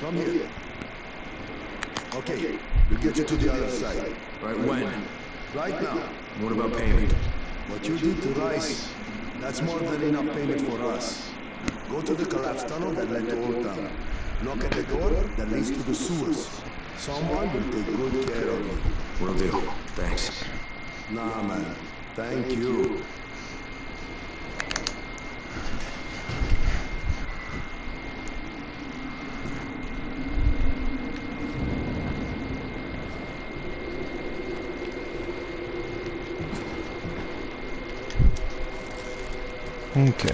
Come here. Okay, we'll get you to the other side. Right when? Right now. What about payment? What you did to Rice, that's more than enough payment for us. Go to the collapsed tunnel that led to Old Town. Knock at the door that leads to the sewers. Someone will take good care of you. Will do. Thanks. Nah, man. Thank you. Okay.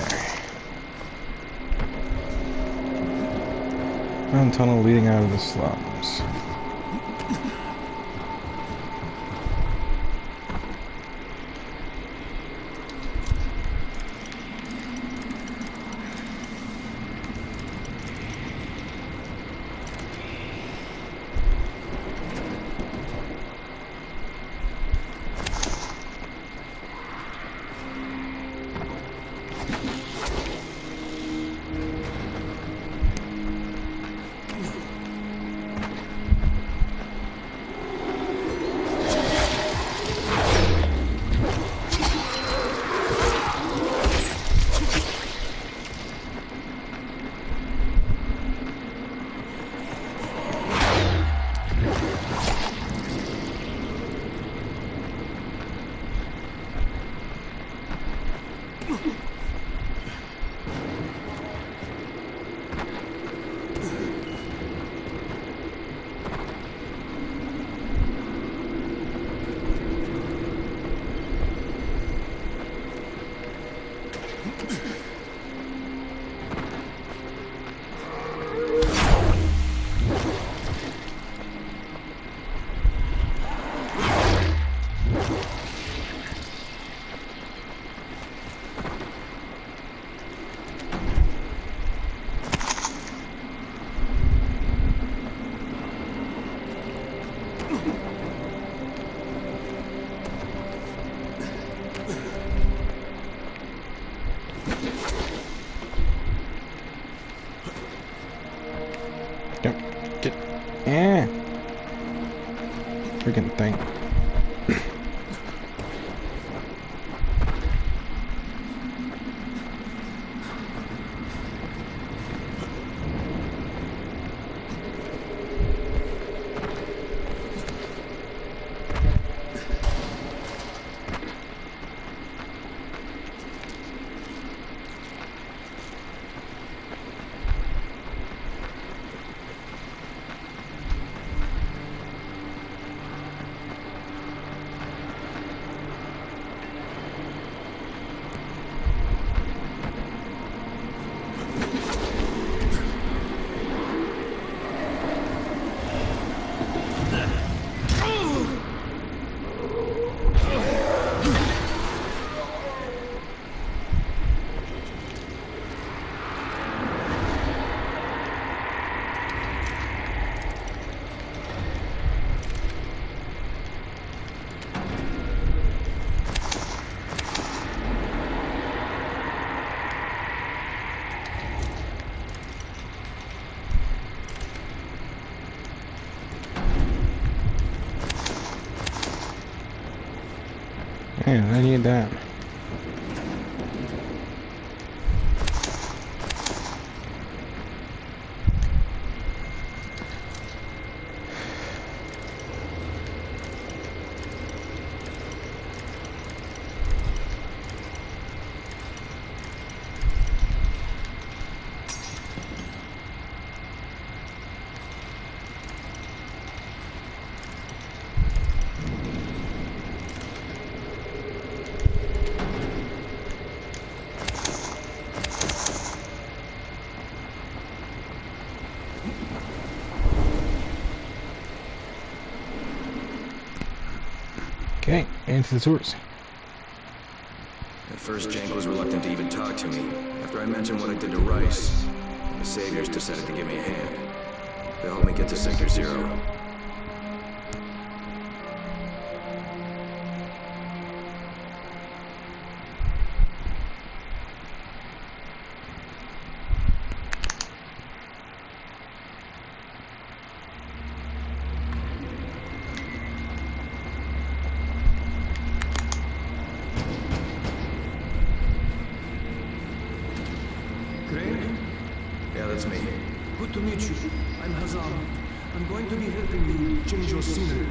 Round tunnel leading out of the slums. Freaking thing. Man, I need that. Okay, into the sewers. At first, Jank was reluctant to even talk to me. After I mentioned what I did to Rice, the Saviors decided to give me a hand. They helped me get to Sector 0. Yeah, that's me. Good to meet you. I'm Hazam. I'm going to be helping you change your scenery.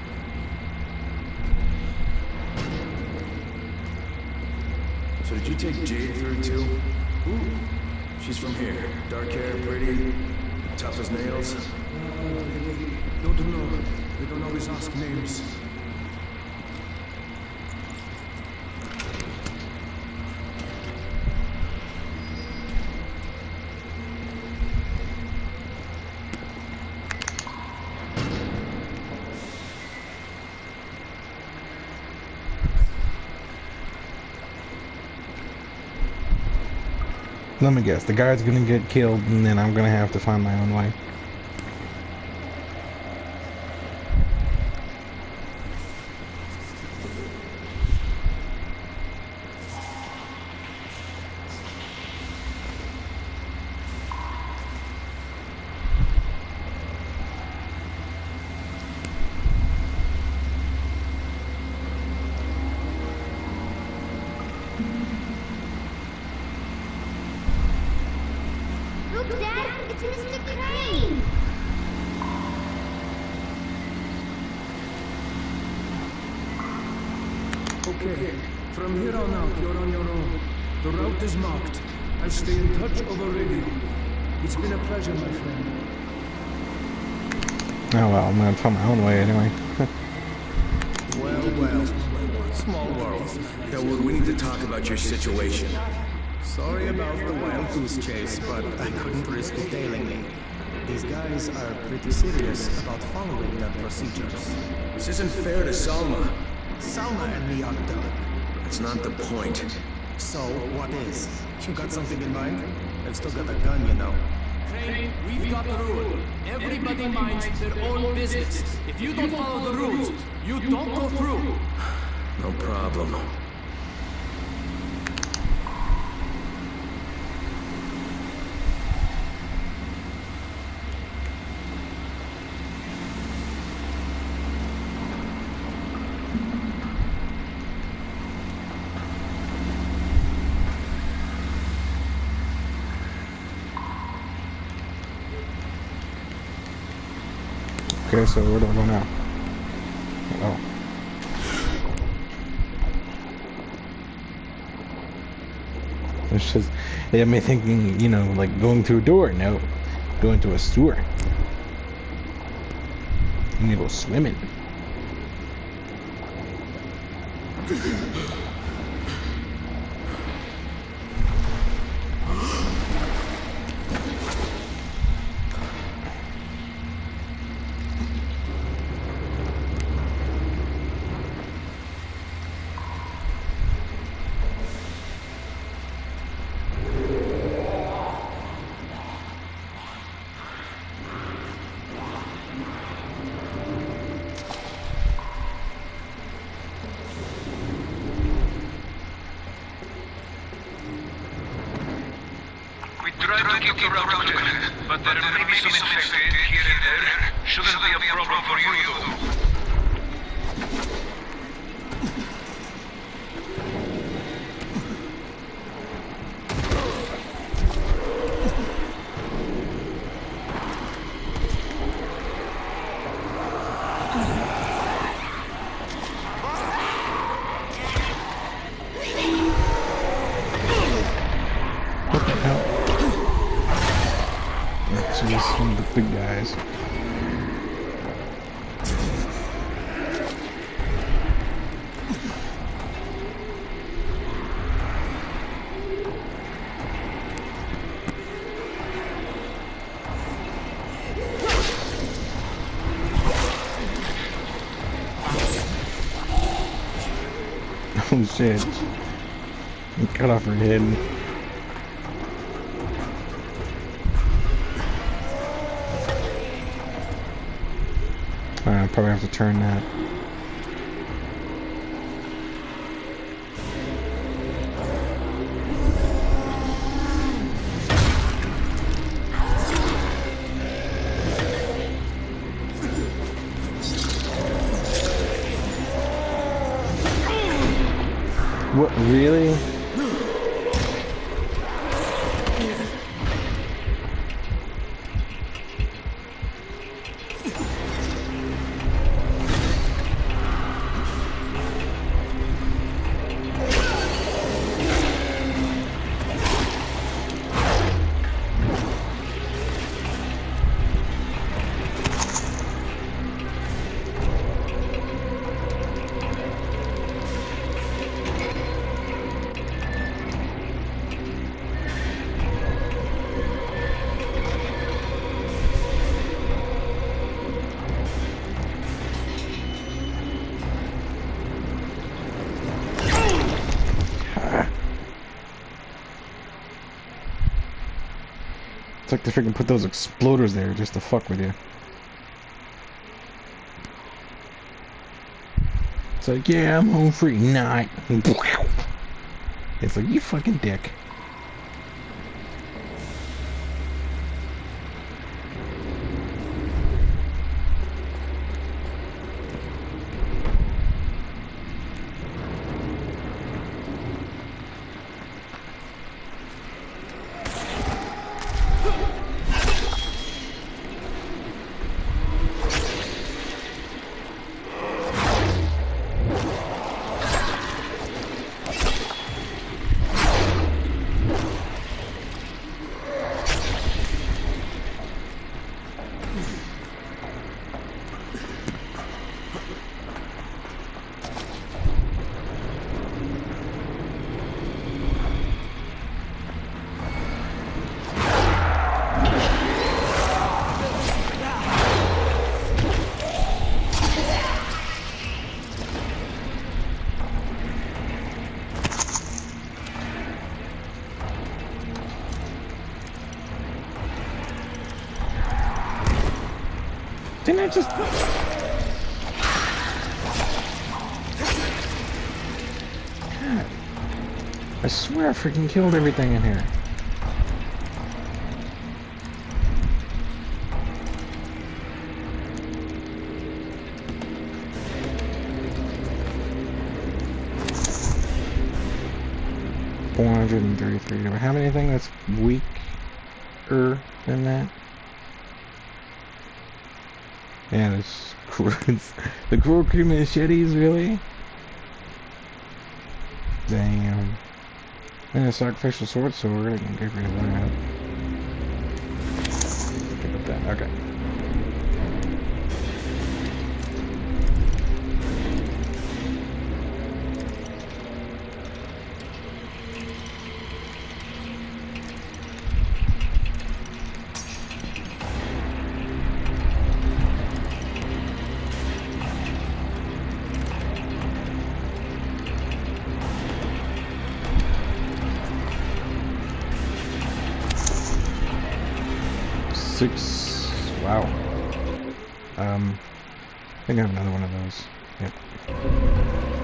So did you take Jade through too? Who? She's from here. Dark hair, pretty, tough as nails. Don't know. They don't always ask names. Let me guess. The guy's gonna get killed, and then I'm gonna have to find my own way. Look, Dad! It's Mr. Crane! Okay. From here on out, you're on your own. The route is marked. I'll stay in touch over radio. It's been a pleasure, my friend. Oh well, I'm gonna find my own way anyway. Well. Small world. Elwood, we need to talk about your situation. Sorry about the wild goose chase, but I couldn't risk tailing me. These guys are pretty serious about following their procedures. This isn't fair to Salma. Salma and me are done. That's not the point. So, what is? You got something in mind? I've still got a gun, you know. Crane, we've got the rule. Everybody minds their own business. If you don't follow the rules, you don't go through. No problem. Okay, so where do I go now? Oh. It's just, they had me thinking, you know, like going through a door. No, going to a sewer. You need to go swimming. Try to keep the route clear, but there may be some infected here and there. Shouldn't be a problem for you, though. Jeez, one of the big guys. Oh shit. Cut off her head. I probably have to turn that. What, really? It's like they freaking put those exploders there just to fuck with you. It's like, yeah, I'm home free. Not. It's like, you fucking dick. Didn't I just... God. I swear I freaking killed everything in here. $433. Do I have anything that's weaker than that? Yeah, there's the cruelty machetes, really? Damn. And a sacrificial sword, so we're gonna get rid of that. Pick up that, okay. Wow. I think I have another one of those. Yep.